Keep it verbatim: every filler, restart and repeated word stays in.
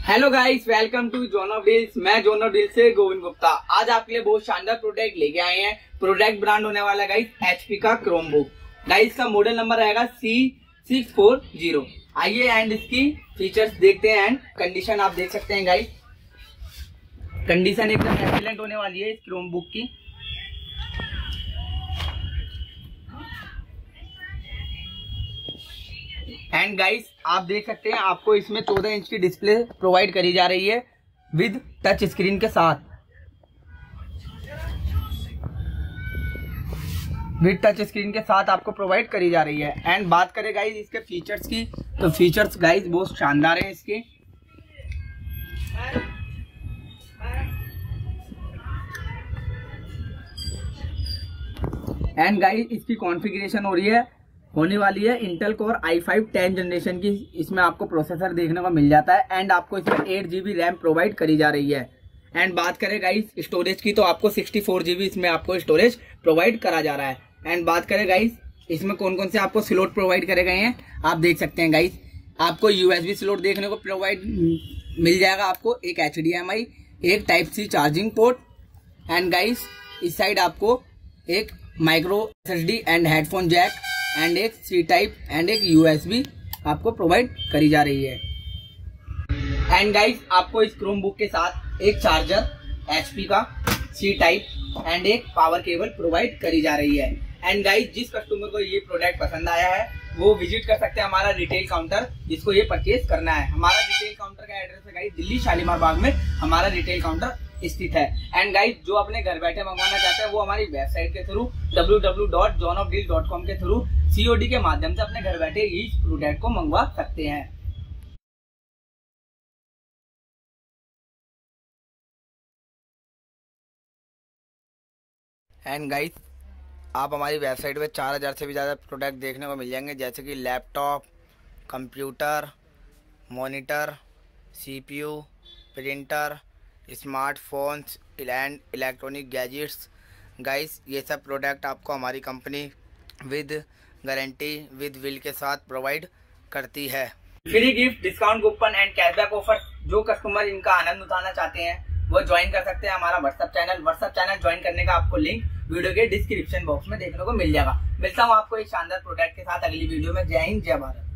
Hello guys, welcome to zone of deals. मैं zone of deals से गोविंद गुप्ता। आज आपके लिए बहुत शानदार प्रोडक्ट लेके आए हैं। प्रोडक्ट ब्रांड होने वाला गाइस एचपी का क्रोमबुक। गाइस का मॉडल नंबर रहेगा सी सिक्स फोर जीरो। आइए एंड इसकी फीचर्स देखते हैं एंड कंडीशन आप देख सकते हैं गाइस। कंडीशन एकदम एक्सीलेंट होने वाली है इस क्रोमबुक की। एंड गाइस आप देख सकते हैं आपको इसमें चौदह इंच की डिस्प्ले प्रोवाइड करी जा रही है विद टच स्क्रीन के साथ। विद टच स्क्रीन के साथ आपको प्रोवाइड करी जा रही है। एंड बात करें गाइस इसके फीचर्स की, तो फीचर्स गाइस बहुत शानदार हैं इसके। एंड गाइस इसकी कॉन्फ़िगरेशन हो रही है होने वाली है Intel core I five ten generation की। इसमें आपको प्रोसेसर देखने को मिल जाता है एंड आपको इसमें एट जीबी रैम प्रोवाइड करी जा रही है। एंड बात करें गाइस स्टोरेज की, तो आपको सिक्सटी फोर जीबी इसमें आपको स्टोरेज प्रोवाइड करा जा रहा है। एंड बात करें गाइस इसमें कौन कौन से आपको स्लॉट प्रोवाइड करे गए हैं आप देख सकते हैं गाइस। आपको यूएसबी स्लॉट देखने को प्रोवाइड मिल जाएगा, आपको एक एच डी एम आई, एक type C charging port. And guys इस साइड आपको एक micro S S D and headphone jack and एक सी टाइप एंड एक यूएसबी आपको प्रोवाइड करी जा रही है। एंड गाइस आपको इस क्रोमबुक के साथ एक चार्जर एचपी का सी टाइप एंड एक पावर केबल प्रोवाइड करी जा रही है। एंड गाइस जिस कस्टमर को ये प्रोडक्ट पसंद आया है वो विजिट कर सकते हैं हमारा रिटेल काउंटर जिसको ये परचेज करना है। हमारा रिटेल काउंटर का एड्रेस है गाइस दिल्ली शालीमार बाग में हमारा रिटेल काउंटर स्थित है। एंड गाइस जो अपने घर बैठे मंगवाना चाहते हैं वो हमारी वेबसाइट के through W W W dot zone of deal dot com के थ्रू सीओडी के माध्यम से अपने घर बैठे इस प्रोडक्ट को मंगवा सकते हैं। एंड गाइस आप हमारी वेबसाइट पे चार हजार से भी ज़्यादा प्रोडक्ट देखने को मिल जाएंगे, जैसे कि laptop, computer, monitor, CPU, printer, smartphones and electronic gadgets. Guys ये सब प्रोडक्ट आपको हमारी company with guarantee with bill के साथ प्रोवाइड करती है। Free gift, discount coupon and cashback offer जो कस्टमर इनका आनंद उठाना चाहते हैं वो ज्वाइन कर सकते हैं हमारा WhatsApp channel. WhatsApp channel join करने का आपको लिंक वीडियो के डिस्क्रिप्शन बॉक्स में देखने को मिल जाएगा। मिलता हूँ आपको एक शानदार प्रोडक्ट के साथ अगली वीडियो में। जय हिंद, जय भारत।